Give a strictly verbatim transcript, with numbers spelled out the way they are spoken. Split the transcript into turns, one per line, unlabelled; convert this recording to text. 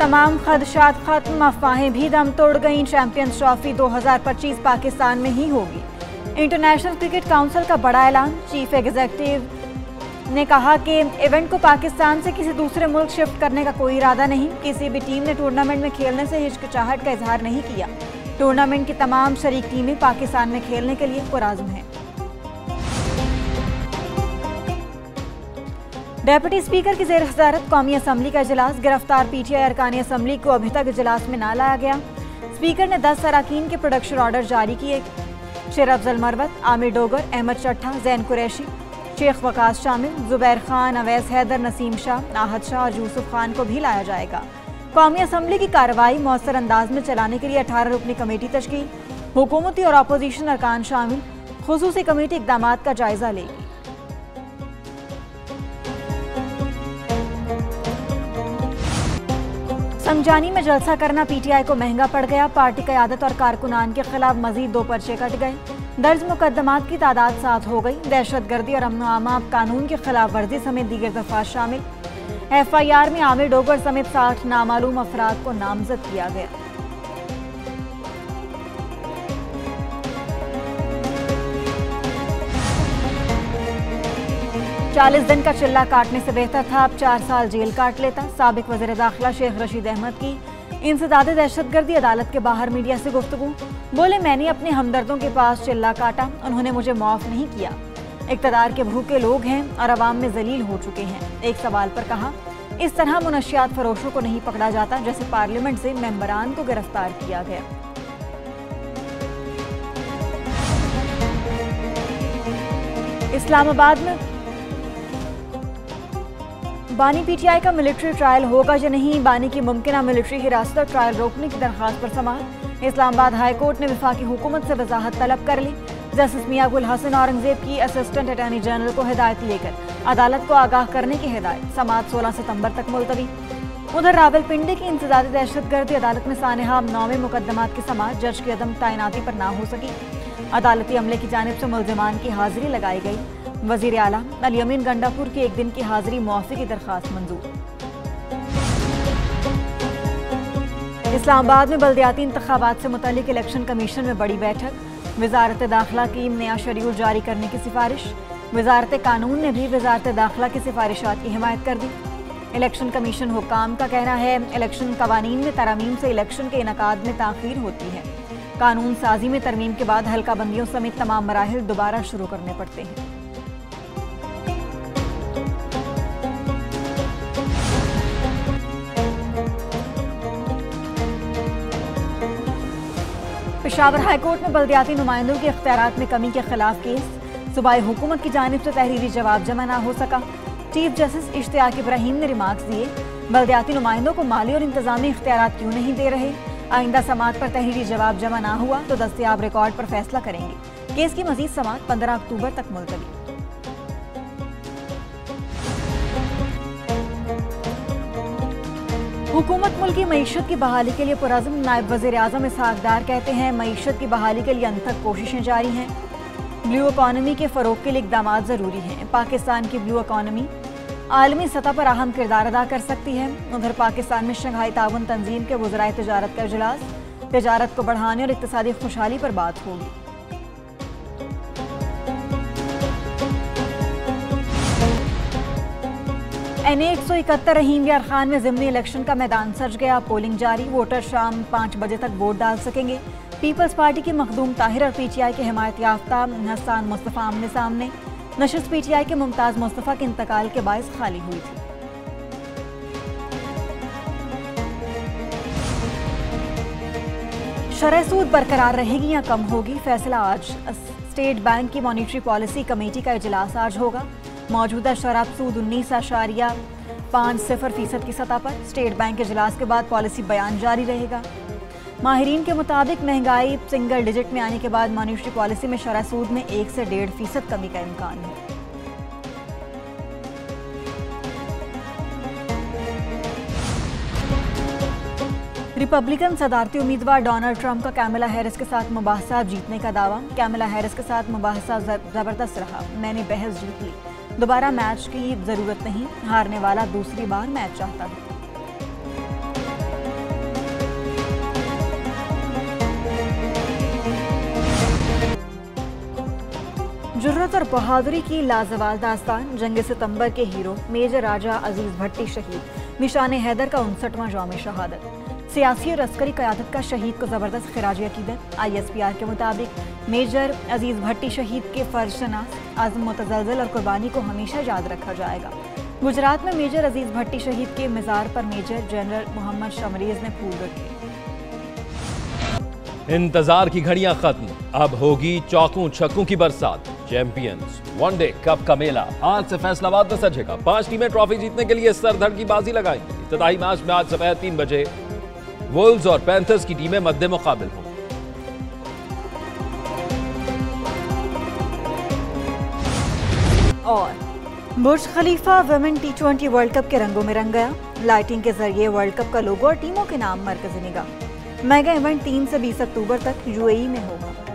तमाम खदशात खत्म, अफवाहें भी दम तोड़ गईं। चैंपियंस ट्रॉफी दो हज़ार पच्चीस पाकिस्तान में ही होगी। इंटरनेशनल क्रिकेट काउंसिल का बड़ा ऐलान। चीफ एग्जीक्यूटिव ने कहा कि इवेंट को पाकिस्तान से किसी दूसरे मुल्क शिफ्ट करने का कोई इरादा नहीं। किसी भी टीम ने टूर्नामेंट में खेलने से हिचकिचाहट का इजहार नहीं किया। टूर्नामेंट की तमाम शरीक टीमें पाकिस्तान में खेलने के लिए पुरआज़्म हैं। डेप्यूटी स्पीकर की जेर सदारत कौमी असम्बली का इजलास। गिरफ्तार पीटीआई अरकानी असम्बली को अभी तक इजलास में न लाया गया। स्पीकर ने दस अरकान के प्रोडक्शन ऑर्डर जारी किए। शेर अफजल मरवत, आमिर डोगर, अहमद चट्ठा, जैन कुरैशी, शेख वकास शामिल, जुबैर खान, अवैस हैदर, नसीम शाह, आहद शाह और यूसुफ खान को भी लाया जाएगा। कौमी असम्बली की कार्रवाई मौसर अंदाज में चलाने के लिए अठारह रुकनी कमेटी तश्कील। हुकूमती और अपोजिशन अरकान शामिल। खुसूसी कमेटी इकदामात का जायजा लेगी। संगजानी में जलसा करना पीटीआई को महंगा पड़ गया। पार्टी क़यादत और कारकुनान के खिलाफ मजीद दो पर्चे कट गए। दर्ज मुकदमात की तादाद सात हो गई। दहशतगर्दी और अमन अमान कानून की खिलाफ वर्जी समेत दीगर दफात शामिल। एफ आई आर में आमिर डोगर समेत साठ नामालूम अफराद को नामजद किया गया। चालीस दिन का चिल्ला काटने से बेहतर था अब चार साल जेल काट लेता। साबिक वज़ीर दाखिला शेख रशीद अहमद की इंसदाद दहशतगर्दी अदालत के बाहर मीडिया से गुफ्तगू। बोले, मैंने अपने हमदर्दों के पास चिल्ला काटा, उन्होंने मुझे माफ नहीं किया। इक़्तिदार के भूखे लोग हैं और अवाम में जलील हो चुके हैं। एक सवाल पर कहा, इस तरह मुनशियात फरोशों को नहीं पकड़ा जाता जैसे पार्लियामेंट से मेंबरान को गिरफ्तार किया गया। इस्लामाबाद में बानी पीटीआई का मिलिट्री ट्रायल होगा या नहीं। बानी की मुमकिन मिलिट्री हिरासत और ट्रायल रोकने की दरख्वास्त पर समाअत। इस्लामाबाद हाई कोर्ट ने वफाकी हुकूमत से वजाहत तलब कर ली। जस्टिस मियां गुल हसन औरंगजेब की असिस्टेंट अटॉर्नी जनरल को हिदायत लेकर अदालत को आगाह करने की हिदायत। समाअत सोलह सितंबर तक मुलतवी। उधर रावलपिंडी की इंसदाद दहशतगर्दी अदालत में सानेहा नौवें मुकदमात की समाअत जज की अदम तैनाती पर ना हो सकी। अदालती अमले की जानिब से मुल्जिमान की हाजिरी लगाई गई। वजीर आला अली अमीन गंडापुर की एक दिन की हाजिरी मुआफ़ी की दरख्वास्त मंजूर। इस्लामाबाद में बल्दियाती इंतखाबात से मुतालिक इलेक्शन कमीशन में बड़ी बैठक। वजारत दाखिला की नया शेड्यूल जारी करने की सिफारिश। वजारत कानून ने भी वजारत दाखिला की सिफारिशात की हिमायत कर दी। इलेक्शन कमीशन हुक्काम का कहना है, इलेक्शन कवानीन में तरमीम से इलेक्शन के इनकाद में ताख़ीर होती है। कानून साजी में तरमीम के बाद हल्का बंदियों समेत तमाम मराहिल दोबारा शुरू करने पड़ते हैं। पेशावर हाईकोर्ट में बल्दियाती नुमाइंदों के इख्तियारात में कमी के खिलाफ केस। सूबाई हुकूमत की जानिब से तहरीरी जवाब जमा ना हो सका। चीफ जस्टिस इश्तियाक इब्राहिम ने रिमार्क्स दिए, बल्दियाती नुमाइंदों को माली और इंतजामी इख्तियारात क्यों नहीं दे रहे। आइंदा समाअत पर तहरीरी जवाब जमा ना हुआ तो दस्तयाब रिकॉर्ड पर फैसला करेंगे। केस की मजीद समाअत पंद्रह अक्टूबर तक मुलतवी। हुकूमत मुल्क की मईशत की बहाली के लिए पुरअज़्म। नायब वज़ीर आज़म इसहाक़ डार कहते हैं, मईशत की बहाली के लिए अंत तक कोशिशें जारी हैं। ब्लू इकॉनमी के फ़रोग़ के लिए इक़दामात ज़रूरी हैं। पाकिस्तान की ब्लू इकॉनमी आलमी सतह पर अहम किरदार अदा कर सकती है। उधर पाकिस्तान में शंघाई ताउन तंजीम के वज़राए तिजारत का इजलास। तिजारत को बढ़ाने और इक़्तिसादी खुशहाली पर बात होगी। एन ए एक सौ इकहत्तर रहीम यार खान में ज़िमनी इलेक्शन का मैदान सज गया। पोलिंग जारी। वोटर शाम पाँच बजे तक वोट डाल सकेंगे। पीपल्स पार्टी के मखदूम ताहिर और पीटीआई के हिमायत याफ्ता हसन मुस्तफ़ा आमने सामने। नशिस्त पीटीआई के मुमताज़ मुस्तफ़ा के इंतकाल के बायस खाली हुई थी। शरह सूद बरकरार रहेगी या कम होगी, फैसला आज। स्टेट बैंक की मॉनिटरी पॉलिसी कमेटी का इजलास आज होगा। मौजूदा शराब सूद उन्नीस आशारिया पाँच सिफर फीसद की सतह पर। स्टेट बैंक के इजलास के बाद पॉलिसी बयान जारी रहेगा। माहिरीन के मुताबिक महंगाई सिंगल डिजिट में आने के बाद मॉनिटरी पॉलिसी में शरह सूद में एक से डेढ़ फीसद कमी का इम्कान है। रिपब्लिकन सदारती उम्मीदवार डोनाल्ड ट्रंप का कैमला हैरिस के साथ मुबाहसा जीतने का दावा। कैमला हैरिस के साथ मुबाहसा जबरदस्त रहा, मैंने बहस जीत ली, दोबारा मैच की जरूरत नहीं, हारने वाला दूसरी बार मैच चाहता है। जुर्रत और बहादुरी की लाजवाल दास्तान। जंग सितंबर के हीरो मेजर राजा अजीज भट्टी शहीद। निशान हैदर का उनसठवां जौम शहादत। सियासी और अस्करी क़यादत का शहीद को ज़बरदस्त खिराज अकीदत। आई एस पी आर के मुताबिक मेजर अजीज भट्टी शहीद के फर्जशनास, आज़म मुतज़लज़ल और कुर्बानी को हमेशा याद रखा जाएगा। गुजरात में मेजर अजीज भट्टी शहीद के मज़ार पर मेजर जनरल मोहम्मद शमरीज ने फूल रखे।
इंतजार की घड़ियां खत्म, अब होगी चौकों छक्कों की बरसात। चैंपियंस वनडे कप का मेला आज से फैसलाबाद में सजेगा। पांच टीमें ट्रॉफी जीतने के लिए सरधड़ की बाजी लगाएंगी। इब्तिदाई मैच में आज दोपहर तीन बजे वुल्व्स और पैंथर्स की टीमें मद्दे मुकाबिल होंगी।
और Burj Khalifa women T twenty World Cup के रंगों में रंग गया। लाइटिंग के जरिए वर्ल्ड कप का लोगो और टीमों के नाम मरकजी निगाह। मेगा इवेंट तीन से बीस अक्टूबर तक यूएई में होगा।